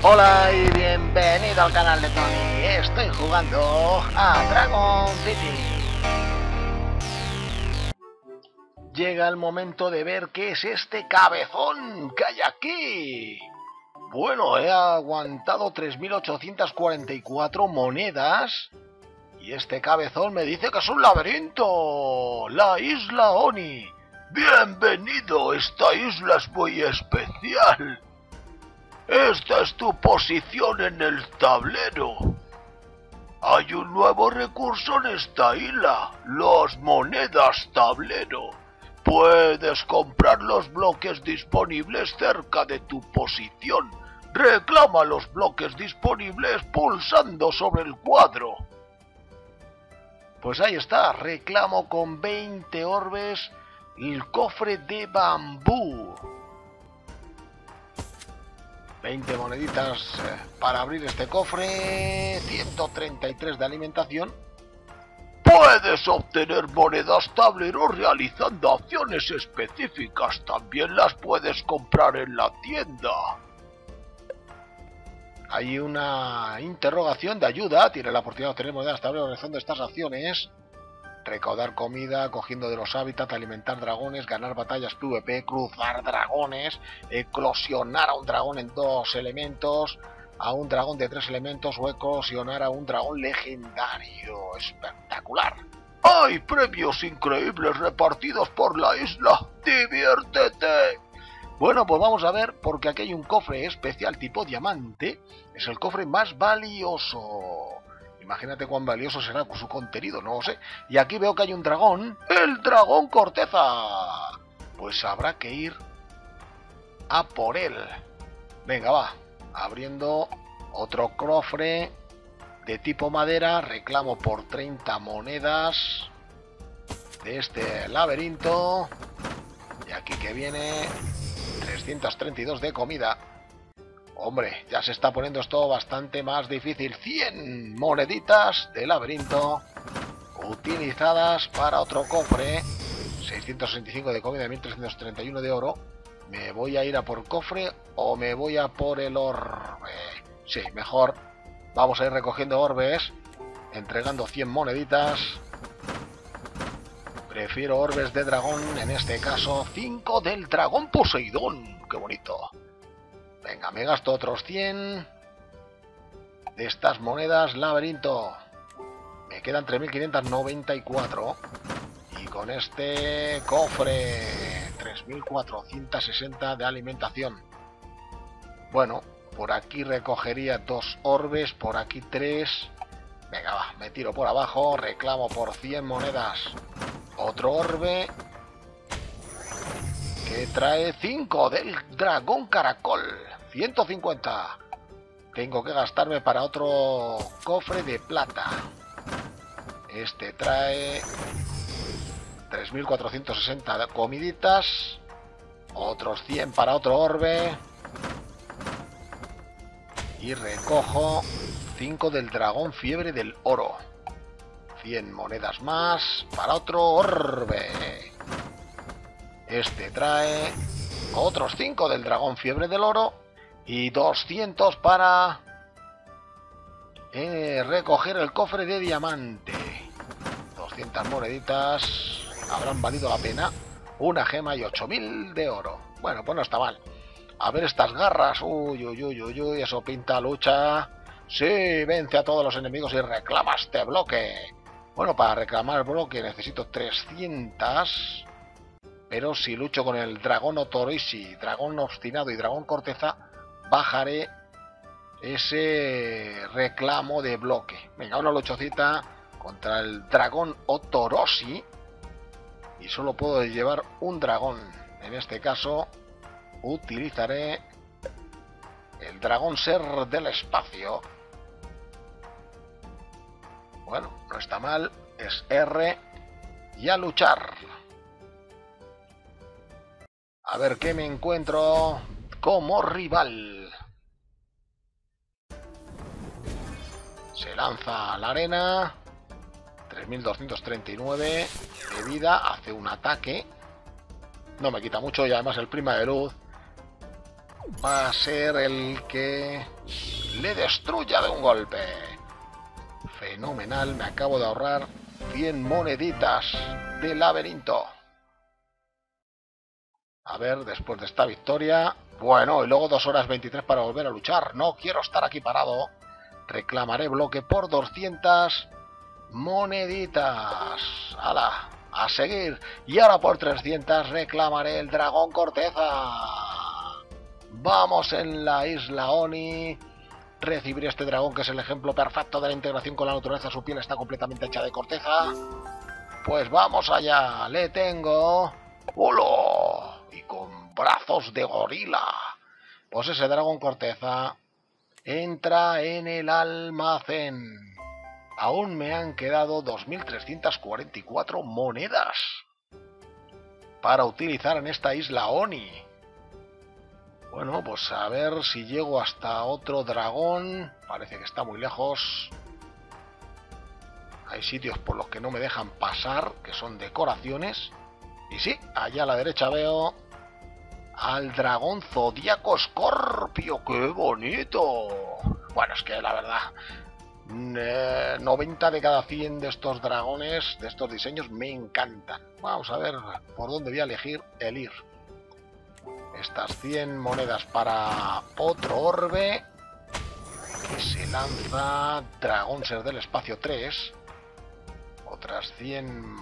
Hola y bienvenido al canal de Tony. Estoy jugando a Dragon City. Llega el momento de ver qué es este cabezón que hay aquí. Bueno, he aguantado 3.844 monedas. Y este cabezón me dice que es un laberinto. La isla Oni. Bienvenido, esta isla es muy especial. Esta es tu posición en el tablero. Hay un nuevo recurso en esta isla, las monedas tablero. Puedes comprar los bloques disponibles cerca de tu posición. Reclama los bloques disponibles pulsando sobre el cuadro. Pues ahí está, reclamo con 20 orbes el cofre de bambú. 20 moneditas para abrir este cofre, 133 de alimentación. Puedes obtener monedas tablero realizando acciones específicas, también las puedes comprar en la tienda. Hay una interrogación de ayuda, tiene la oportunidad de obtener monedas tablero realizando estas acciones. Recaudar comida, cogiendo de los hábitats, alimentar dragones, ganar batallas PvP, cruzar dragones, eclosionar a un dragón en 2 elementos, a un dragón de 3 elementos o eclosionar a un dragón legendario. ¡Espectacular! ¡Hay premios increíbles repartidos por la isla! ¡Diviértete! Bueno, pues vamos a ver, porque aquí hay un cofre especial tipo diamante. Es el cofre más valioso. Imagínate cuán valioso será su contenido, no lo sé. Y aquí veo que hay un dragón. ¡El dragón corteza! Pues habrá que ir a por él. Venga, va. Abriendo otro cofre de tipo madera. Reclamo por 30 monedas de este laberinto. Y aquí que viene 332 de comida. Hombre, ya se está poniendo esto bastante más difícil. 100 moneditas de laberinto utilizadas para otro cofre. 665 de comida, 1331 de oro. ¿Me voy a ir a por cofre o me voy a por el orbe? Sí, mejor. Vamos a ir recogiendo orbes, entregando 100 moneditas. Prefiero orbes de dragón, en este caso 5 del dragón Poseidón. ¡Qué bonito! Venga, me gasto otros 100 de estas monedas laberinto. Me quedan 3.594. Y con este cofre 3.460 de alimentación. Bueno, por aquí recogería 2 orbes, por aquí 3. Venga, va, me tiro por abajo, reclamo por 100 monedas. Otro orbe que trae 5 del dragón caracol. 150. Tengo que gastarme para otro cofre de plata. Este trae 3.460 comiditas. Otros 100 para otro orbe. Y recojo 5 del dragón fiebre del oro. 100 monedas más para otro orbe. Este trae otros 5 del dragón fiebre del oro. Y 200 para recoger el cofre de diamante. 200 moneditas. Habrán valido la pena. Una gema y 8.000 de oro. Bueno, pues no está mal. A ver estas garras. Uy, uy, uy, uy, uy. Eso pinta lucha. Sí, vence a todos los enemigos y reclama este bloque. Bueno, para reclamar el bloque necesito 300. Pero si lucho con el dragón Otoroishi, dragón obstinado y dragón corteza, bajaré ese reclamo de bloque. Venga, una luchocita contra el dragón Otoroshi. Y solo puedo llevar un dragón. En este caso, utilizaré el dragón ser del espacio. Bueno, no está mal. Es R. Y a luchar. A ver qué me encuentro como rival. Se lanza a la arena. 3.239 de vida. Hace un ataque. No me quita mucho y además el prima de luz va a ser el que le destruya de un golpe. Fenomenal, me acabo de ahorrar 100 moneditas de laberinto. A ver, después de esta victoria... Bueno, y luego 2 horas 23 para volver a luchar. No quiero estar aquí parado. Reclamaré bloque por 200 moneditas. ¡Hala! A seguir. Y ahora por 300 reclamaré el dragón corteza. Vamos en la isla Oni. Recibiré este dragón, que es el ejemplo perfecto de la integración con la naturaleza. Su piel está completamente hecha de corteza. Pues vamos allá. Le tengo... ¡Hola! Y con brazos de gorila. Pues ese dragón corteza entra en el almacén. Aún me han quedado 2.344 monedas para utilizar en esta isla Oni. Bueno, pues a ver si llego hasta otro dragón. Parece que está muy lejos. Hay sitios por los que no me dejan pasar, que son decoraciones. Y sí, allá a la derecha veo al dragón zodíaco Escorpio. ¡Qué bonito! Bueno, es que la verdad, 90 de cada 100 de estos dragones, de estos diseños, me encantan. Vamos a ver por dónde voy a elegir el ir. Estas 100 monedas para otro orbe que se lanza. Dragón Ser del Espacio 3. Otras 100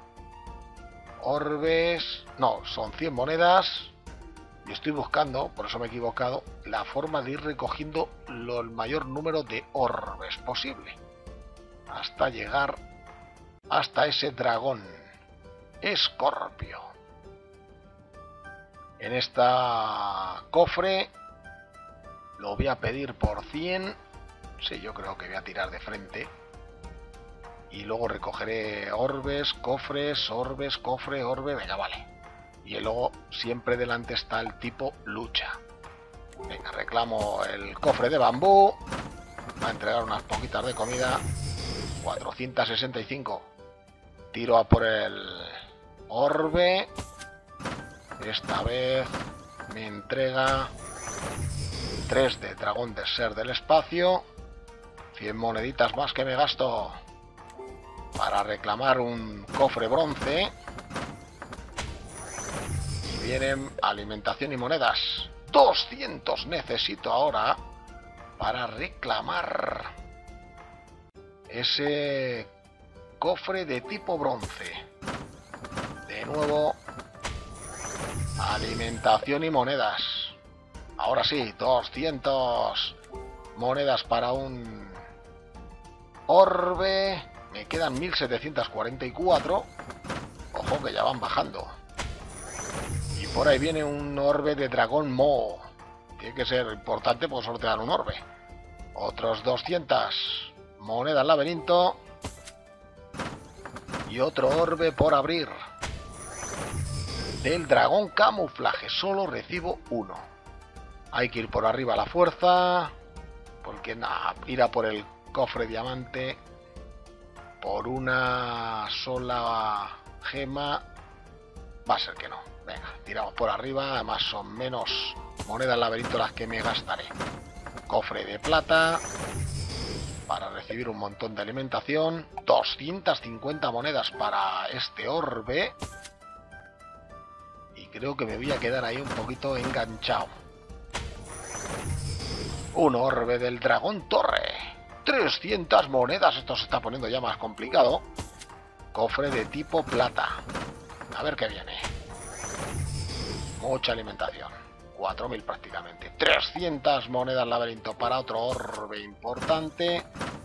orbes. No, son 100 monedas. Y estoy buscando, por eso me he equivocado, la forma de ir recogiendo el mayor número de orbes posible. Hasta llegar hasta ese dragón Escorpio. En esta cofre lo voy a pedir por 100. Sí, yo creo que voy a tirar de frente. Y luego recogeré orbes, cofres, orbes, cofre, orbe. Venga, vale. Y luego siempre delante está el tipo lucha. Venga, reclamo el cofre de bambú. Va a entregar unas poquitas de comida. 465. Tiro a por el orbe. Esta vez me entrega 3 de dragón de ser del espacio. 100 moneditas más que me gasto para reclamar un cofre bronce. Y vienen alimentación y monedas. 200 necesito ahora para reclamar ese cofre de tipo bronce. De nuevo, alimentación y monedas. Ahora sí, 200 monedas para un orbe. Me quedan 1744. Ojo que ya van bajando. Y por ahí viene un orbe de dragón Mo. Tiene que ser importante por sortear un orbe. Otros 200 monedas laberinto. Y otro orbe por abrir. Del dragón camuflaje. Solo recibo 1. Hay que ir por arriba a la fuerza. Porque nada, ir a por el cofre diamante por una sola gema va a ser que no. Venga, tiramos por arriba. Además son menos monedas laberinto las que me gastaré. Cofre de plata para recibir un montón de alimentación. 250 monedas para este orbe. Y creo que me voy a quedar ahí un poquito enganchado. Un orbe del dragón torre. 300 monedas. Esto se está poniendo ya más complicado. Cofre de tipo plata. A ver qué viene. Mucha alimentación. 4000 prácticamente. 300 monedas laberinto para otro orbe importante.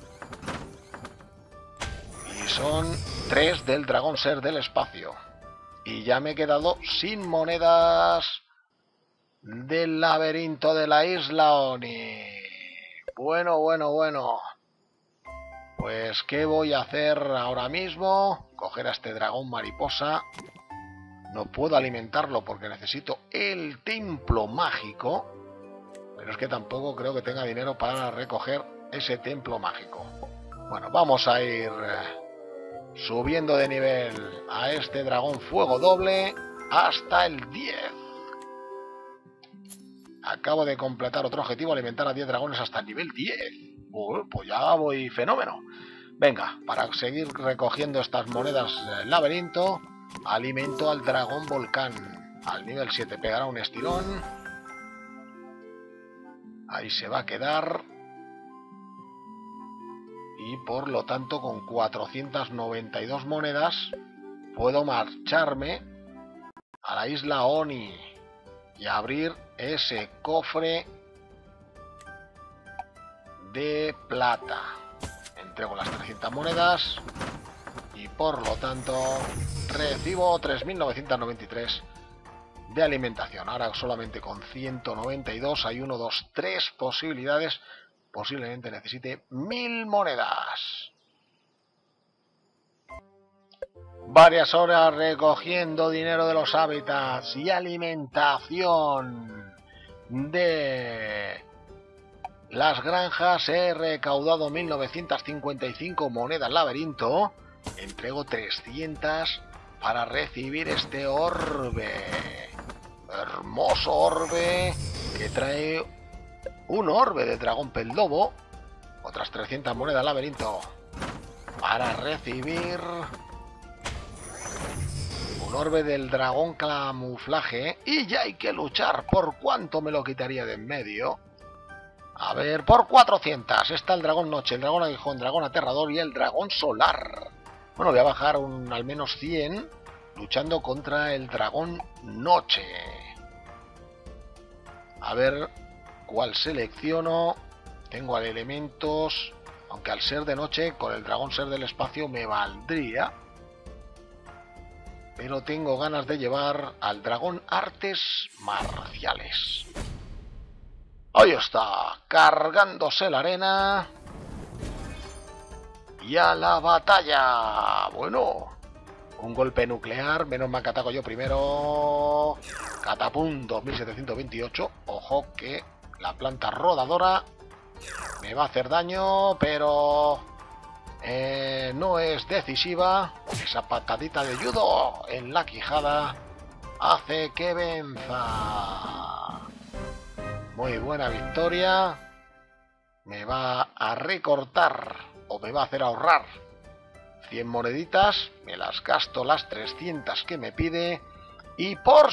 Y son 3 del dragón ser del espacio. Y ya me he quedado sin monedas del laberinto de la isla Oni. Bueno. Pues ¿qué voy a hacer ahora mismo? Coger a este dragón mariposa. No puedo alimentarlo porque necesito el templo mágico. Pero es que tampoco creo que tenga dinero para recoger ese templo mágico. Bueno, vamos a ir subiendo de nivel a este dragón fuego doble hasta el 10. Acabo de completar otro objetivo, alimentar a 10 dragones hasta el nivel 10. Pues ya voy fenómeno. Venga, para seguir recogiendo estas monedas del laberinto, alimento al dragón volcán. Al nivel 7 pegará un estirón. Ahí se va a quedar. Y por lo tanto, con 492 monedas, puedo marcharme a la isla Oni y abrir ese cofre de plata. Entrego las 300 monedas y por lo tanto recibo 3.993 de alimentación. Ahora solamente con 192 hay 1, 2, 3 posibilidades. Posiblemente necesite 1000 monedas. Varias horas recogiendo dinero de los hábitats y alimentación de las granjas. He recaudado 1955 monedas laberinto. Entrego 300 para recibir este orbe. Hermoso orbe que trae un orbe de dragón peldobo. Otras 300 monedas laberinto para recibir un orbe del dragón camuflaje. Y ya hay que luchar. ¿Por cuánto me lo quitaría de en medio? A ver, por 400. Está el dragón noche, el dragón aguijón, dragón aterrador y el dragón solar. Bueno, voy a bajar al menos 100 luchando contra el dragón noche. A ver cuál selecciono. Tengo al elementos, aunque al ser de noche con el dragón ser del espacio me valdría. Pero tengo ganas de llevar al dragón artes marciales. Ahí está, cargándose la arena. Y a la batalla. Bueno, un golpe nuclear. Menos mal que ataco yo primero. Catapum 2728. Ojo que la planta rodadora me va a hacer daño, pero no es decisiva. Esa patadita de judo en la quijada hace que venza. Muy buena victoria. Me va a recortar o me va a hacer ahorrar 100 moneditas. Me las gasto las 300 que me pide. Y por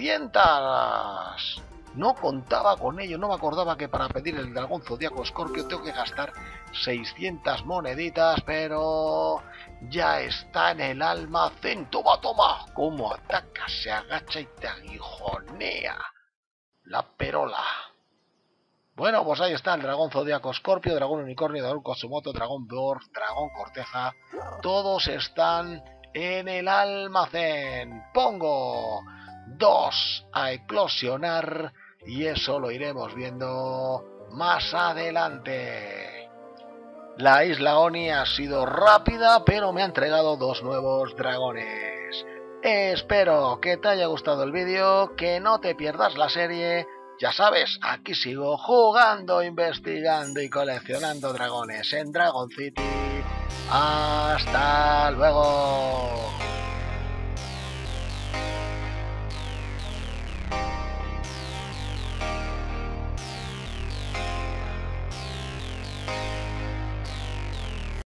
600. No contaba con ello. No me acordaba que para pedir el dragón zodiaco escorpio tengo que gastar 600 moneditas. Pero ya está en el almacén. Toma, toma. Cómo ataca, se agacha y te aguijonea la perola. Bueno, pues ahí está el dragón zodiaco escorpio, dragón unicornio, dragón Kosumoto, dragón dwarf, dragón corteza. Todos están en el almacén. Pongo 2 a eclosionar y eso lo iremos viendo más adelante. La isla Oni ha sido rápida, pero me ha entregado 2 nuevos dragones. Espero que te haya gustado el vídeo, que no te pierdas la serie. Ya sabes, aquí sigo jugando, investigando y coleccionando dragones en Dragon City. ¡Hasta luego!